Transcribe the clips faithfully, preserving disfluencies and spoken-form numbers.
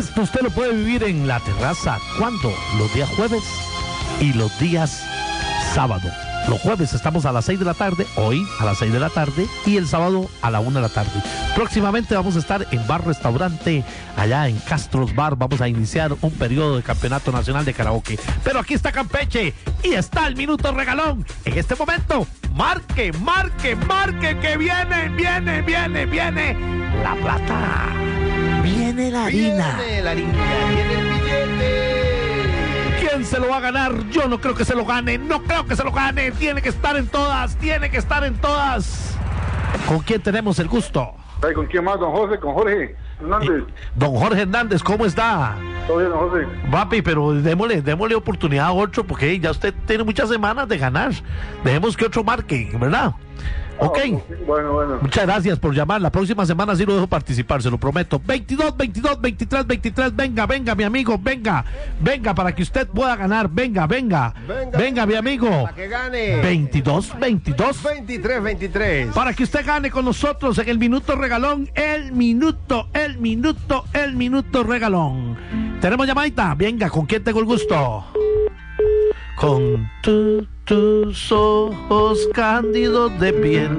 Esto usted lo puede vivir en La Terraza. ¿Cuándo? Los días jueves y los días sábado. Los jueves estamos a las seis de la tarde, hoy a las seis de la tarde, y el sábado a la una de la tarde. Próximamente vamos a estar en Bar Restaurante, allá en Castros Bar. Vamos a iniciar un periodo de campeonato nacional de karaoke. Pero aquí está Campeche y está el minuto regalón. En este momento, marque, marque, marque, que viene, viene, viene, viene la plata. Viene la harina. Viene la harina, viene el billete. ¿Quién se lo va a ganar? Yo no creo que se lo gane, no creo que se lo gane. Tiene que estar en todas, tiene que estar en todas. ¿Con quién tenemos el gusto? ¿Con quién más, don José? Con Jorge Hernández. Don Jorge Hernández, ¿cómo está? Todo bien, don José. Papi, pero démosle, démosle oportunidad a otro, porque ya usted tiene muchas semanas de ganar. Dejemos que otro marque, ¿verdad? Ok. Bueno, bueno. Muchas gracias por llamar. La próxima semana sí lo dejo participar, se lo prometo. veintidós, veintidós, veintitrés, veintitrés. Venga, venga, mi amigo, venga. Venga, para que usted pueda ganar. Venga, venga. Venga, venga mi amigo. Para que gane. veintidós, veintidós. veintitrés, veintitrés. Para que usted gane con nosotros en el minuto regalón. El minuto, el minuto, el minuto regalón. ¿Tenemos llamadita? Venga, ¿con quién tengo el gusto? Con tu, tus ojos cándidos de piel.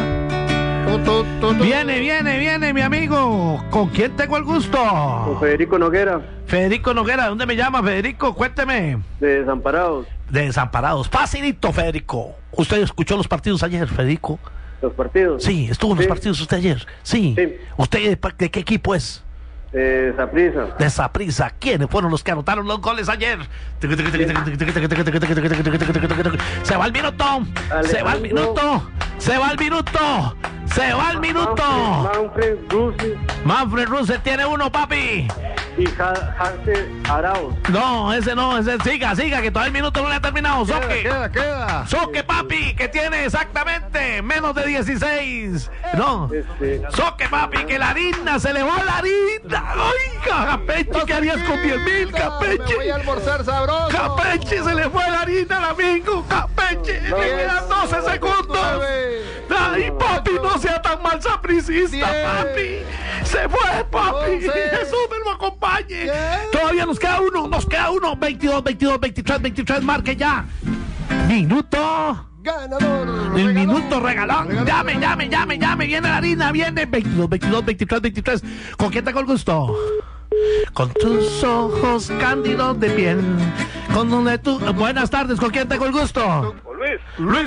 Viene, viene, viene, mi amigo. ¿Con quién tengo el gusto? Con Federico Noguera. Federico Noguera, ¿de dónde me llama, Federico? Cuénteme. De Desamparados. De Desamparados. Facilito, Federico. ¿Usted escuchó los partidos ayer, Federico? ¿Los partidos? Sí, estuvo en sí. los partidos usted ayer. Sí. sí. ¿Usted de, de qué equipo es? Eh, Saprissa. De Saprissa. ¿Quiénes fueron los que anotaron los goles ayer? Se va el minuto. Se va el minuto. Se va el minuto. Se va el minuto. Manfred Ruse. Manfred Ruse tiene uno, papi. Y Hansen Arauz. No, ese no, ese siga, siga, que todavía el minuto no le ha terminado. Soque. Queda, queda. Soque, papi, que tiene exactamente menos de dieciséis. No. Este... Soque, papi, que la harina, se le va la harina. Oiga, Campeche, ¿qué harías con diez mil, Campeche? Me voy a almorzar sabroso. Campeche, se le fue la harina al amigo. Campeche, le quedan doce segundos. Ay, papi, no sea tan mal sapricista, papi. Se fue, papi. Jesús me lo acompañe. Todavía nos queda uno, nos queda uno. veintidós, veintidós, veintitrés, veintitrés, marque ya. Minuto. Ganador. El minuto regalón. Llame, llame, llame, llame. Viene la harina, viene. veintidós, veintidós, veintitrés, veintitrés. ¿Con quién tengo el gusto? Con tus ojos cándidos de piel. Con donde tú. Buenas tardes, ¿con quién tengo el gusto? Con Luis.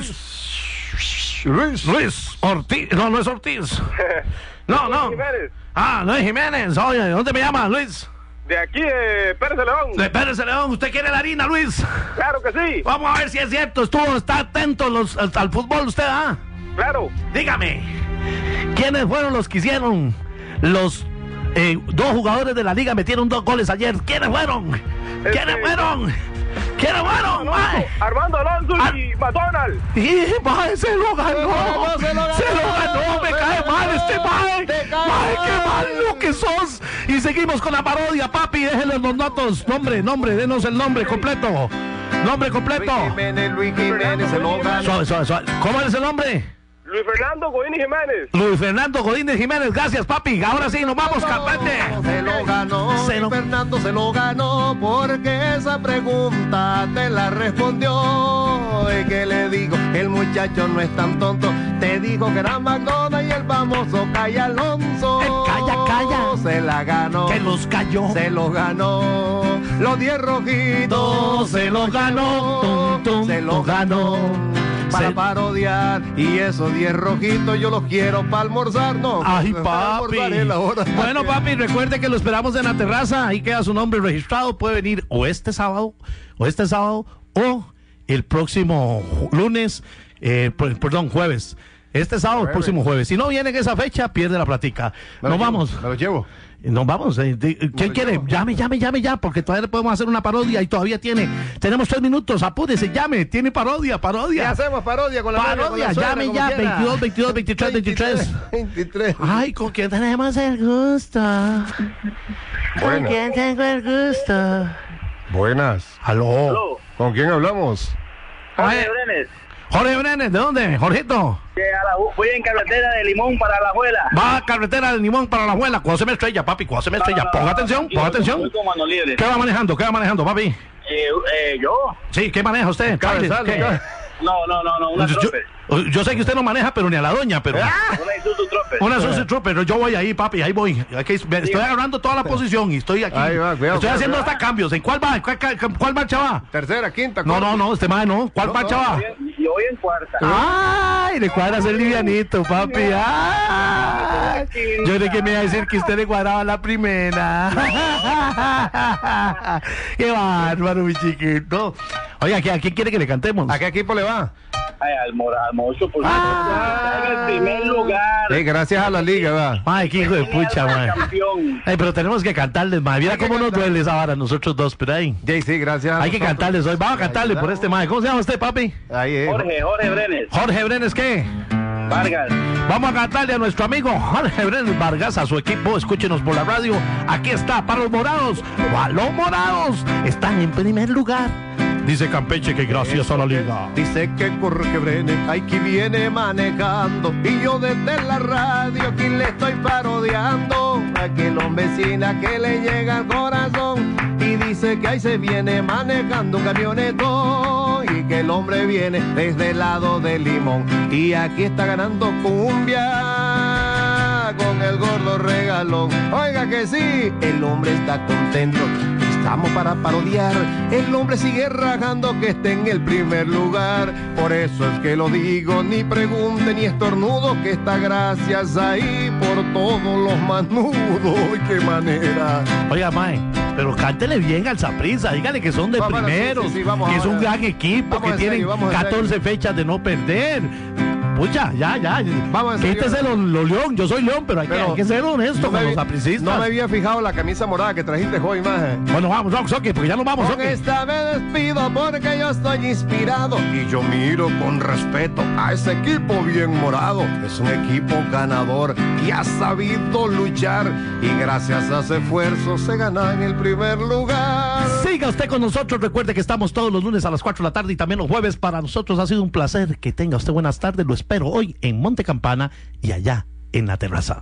Luis. Luis. Luis Ortiz. No, no es Ortiz. No, no. Jiménez. Ah, Luis Jiménez. Oye, ¿dónde me llama, Luis? De aquí, de Pérez de León. De Pérez de León. ¿Usted quiere la harina, Luis? Claro que sí. Vamos a ver si es cierto. Estuvo, está atento los, al, al fútbol usted, ¿ah? Claro. Dígame, ¿quiénes fueron los que hicieron los eh, dos jugadores de la liga metieron dos goles ayer? ¿Quiénes fueron? Este... ¿Quiénes fueron? ¿Quiénes fueron? Alonso, Armando Alonso Ar... y McDonald. Y mae, se lo ganó. Se lo ganó. Se lo ganó. Me cae mal este mae. Mae, qué mal lo que sos. Y seguimos con la parodia, papi. Déjenle los datos. Nombre, nombre, denos el nombre completo. Nombre completo. Luis Jiménez, Luis Jiménez, se lo ganó. Suave, suave, suave. ¿Cómo es el nombre? Luis Fernando Godínez Jiménez. Luis Fernando Godínez Jiménez, gracias, papi. Ahora sí, nos vamos, Campeche. Se lo ganó, Se lo... Fernando se lo ganó, porque esa pregunta te la respondió. ¿Y qué le digo? El muchacho no es tan tonto. Te dijo que era McDonald's y el famoso Calla Alonso. El calla, calla. Se la ganó. Que los cayó. Se lo ganó. Los diez rojitos. Se lo ganó. Tum, tum, se lo ganó. Para se... parodiar, y esos diez rojitos yo los quiero para almorzar, ¿no? Ay, para papi. Almorzar Bueno, papi, recuerde que lo esperamos en la terraza. Ahí queda su nombre registrado. Puede venir o este sábado, o este sábado, o el próximo lunes, eh, perdón, jueves. Este sábado, el próximo jueves. Si no viene en esa fecha, pierde la platica. Nos vamos. Me lo llevo. Nos vamos. Eh, de, ¿Quién quiere? Llevo. Llame, llame, llame ya, porque todavía le podemos hacer una parodia y todavía tiene. Tenemos tres minutos. Apúrese, llame. Tiene parodia, parodia. ¿Qué hacemos? Parodia con la parodia. Con la llame suegra, ya. veintidós, veintidós, veintitrés, veintitrés. veintitrés. Ay, ¿con quién tenemos el gusto? ¿Con quién tengo el gusto? Buenas. Aló. Aló. ¿Con quién hablamos? Jorge Brenes. Jorge Brenes, ¿de dónde? Jorgito. Que a la, voy en carretera de Limón para La Juela. Va a carretera de Limón para La Juela. ¿Cuándo se me estrella, papi? ¿Cuándo se me estrella? No, no, Ponga no, atención, tranquilo, ponga atención. voy con mano libre. ¿Qué va manejando? ¿Qué va manejando, papi? Eh, eh, ¿Yo? Sí, ¿qué maneja usted? Cabezal, ¿Qué? cabezal. No, no, no, no, una Yo, Trooper. yo sé que usted no maneja, pero ni a la doña, pero... Una Isuzu Trooper. Una Susie Trooper, pero yo voy ahí, papi, ahí voy. Aquí, estoy agarrando toda la posición y estoy aquí. Ahí va, cuidado, estoy cuidado, haciendo cuidado. hasta cambios. ¿En cuál va? ¿Cuál, cuál, cuál marcha va? Tercera, quinta, No, cuarta. no, no, este mae no. ¿Cuál No, marcha no, va? Yo voy en cuarta. Ay, le cuadra ser livianito, papi. Ay. Yo creí que me iba a decir que usted le cuadraba la primera. Qué bárbaro, mi chiquito. Oiga, ¿a quién quiere que le cantemos? ¿A qué equipo le va? Ay, al Mora, al Mocho, por Ah. en el primer lugar. Sí, gracias a la liga, va. Ay, qué hijo de pucha, Genial, mae. campeón. Ay, pero tenemos que cantarles, mae. Mira Hay que cómo nos cantar. duele esa vara a nosotros dos, pero ahí. Jay, sí, gracias. a Hay que nosotros. cantarles hoy. Vamos a cantarle por este mae. ¿Cómo se llama usted, papi? Ahí es. Jorge, Jorge Brenes. Jorge Brenes, ¿qué? Vargas. Vamos a cantarle a nuestro amigo Jorge Brenes Vargas, a su equipo. Escúchenos por la radio. Aquí está, para los morados. A los morados están en primer lugar. Dice Campeche que gracias a la liga. Dice que Jorge Brenes, ay, que viene manejando. Y yo desde la radio aquí le estoy parodiando. Aquel hombrecina que le llega al corazón. Y dice que ahí se viene manejando un camionetón. Y que el hombre viene desde el lado de Limón. Y aquí está ganando cumbia con el gordo regalón. Oiga que sí, el hombre está contento. Estamos para parodiar. El hombre sigue rajando que esté en el primer lugar. Por eso es que lo digo, ni pregunte ni estornudo, que está gracias ahí por todos los manudos. ¡Ay, qué manera! Oiga, mae, pero cántele bien al Saprissa. Dígale que son de Vamos, primeros, sí, sí, sí, vamos que es un ahora. gran equipo, Vamos que en tienen serio, vamos en catorce serio. fechas de no perder. Pucha, ya, ya. Vamos en serio. Quítese los lo león. Yo soy león, pero hay, que, Pero hay que ser honesto no con me los vi- sapricistas. No me había fijado la camisa morada que trajiste hoy, maje. Bueno, vamos, vamos, Soki, porque ya nos vamos, Con Soki. esta me despido porque yo estoy inspirado y yo miro con respeto a ese equipo bien morado. Es un equipo ganador y ha sabido luchar y gracias a ese esfuerzo se gana en el primer lugar. Siga usted con nosotros. Recuerde que estamos todos los lunes a las cuatro de la tarde y también los jueves. Para nosotros ha sido un placer. Que tenga usted buenas tardes. Lo espero hoy en Monte Campana y allá en la terraza.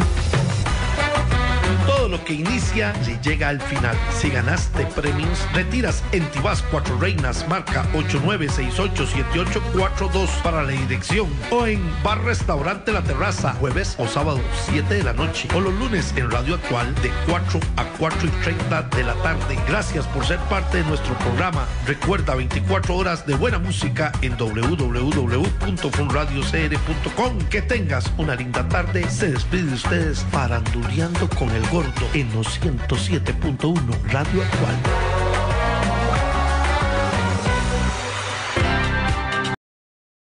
Todo lo que inicia le llega al final. Si ganaste premios, retiras en Tibás Cuatro Reinas, marca ocho nueve seis ocho siete ocho cuatro dos para la dirección. O en Bar Restaurante La Terraza, jueves o sábado siete de la noche. O los lunes en Radio Actual de cuatro a cuatro y treinta de la tarde. Gracias por ser parte de nuestro programa. Recuerda veinticuatro horas de buena música en doble u doble u doble u punto funradio c r punto com. Que tengas una linda tarde. Se despide de ustedes faranduleando con el gordo en los ciento siete punto uno Radio Actual.